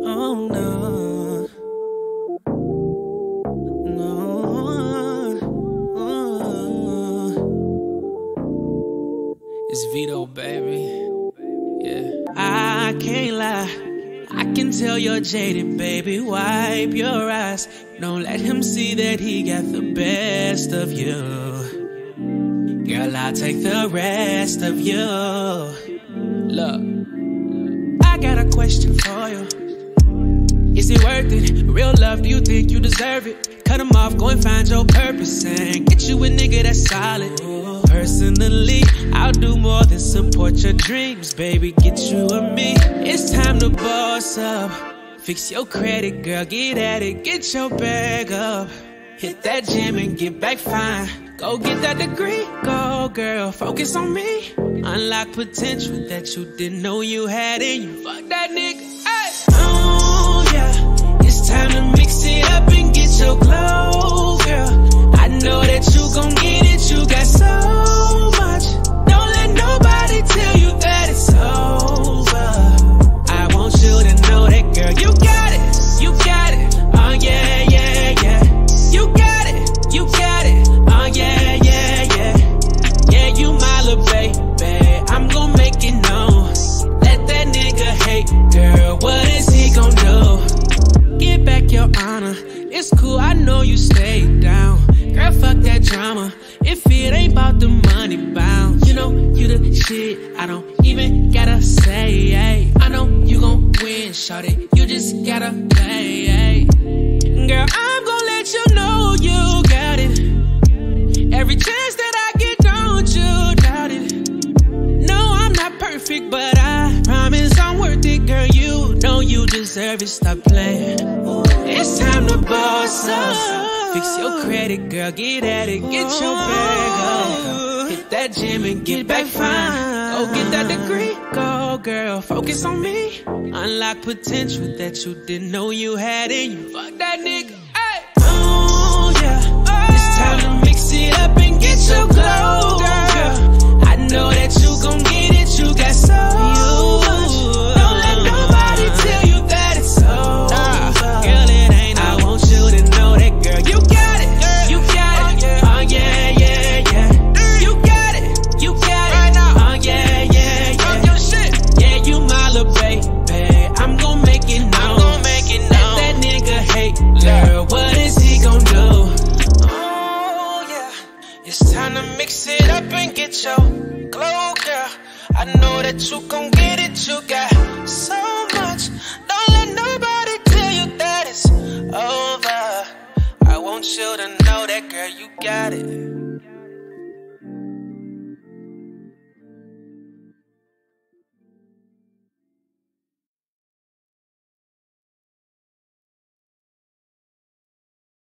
Oh no, no. It's Vedo, baby. Yeah. I can't lie, I can tell you're jaded, baby. Wipe your eyes. Don't let him see that he got the best of you. Girl, I'll take the rest of you. Look, I got a question for you. Is it worth it? Real love, do you think you deserve it? Cut him off, go and find your purpose and get you a nigga that's solid. Personally, I'll do more than support your dreams, baby. Get you a me. It's time to boss up. Fix your credit, girl, get at it. Get your bag up. Hit that gym and get back fine. Go get that degree, go girl, focus on me. Unlock potential that you didn't know you had in you. Fuck that nigga, ay. Oh yeah, it's time to mix it up and get your glow, girl. I know that you gon' get it, you got so much. Don't let nobody tell you that it's over. I want you to know that, girl, you got it, you got it. Oh yeah, yeah, yeah. You got it, you got it. Oh yeah, yeah, yeah. Yeah, you my little baby. I'm gon' make it known. Let that nigga hate, girl, what is he gon' do? Get back your honor. It's cool, I know you stayed down. Girl, fuck that drama. If it ain't about the money bound, you know you the shit, I don't even gotta say, hey. I know you gon' win, shawty, you just gotta play, hey. Girl, I'm gon' let you know you got it. Every chance that I get, don't you doubt it. No, I'm not perfect, but I promise I'm worth it, girl. You know you deserve it, stop playing. It's time to boss up. Fix your credit, girl, get at it. Get your bag up. Hit that gym and get back fine. Go get that degree, go girl, focus on me. Unlock potential that you didn't know you had in you. Fuck that nigga, ay. Oh yeah, it's time to mix it up and get your glow, girl. I know that you gon' get it, you got so much. Don't let nobody tell you that it's over. Girl, it ain't, I want you to know that, girl, you got it, you got it. Oh yeah, yeah, yeah. You got it, you got it. Oh yeah, yeah, yeah. Yeah, you my little baby. I'm gon' make it known. Let that nigga hate, girl, what is he gon' do? Oh yeah, it's time to mix it up and get your glow, girl. I know that you gon' get it, you got so much. Don't let nobody tell you that it's over. I want you to know that, girl, you got it.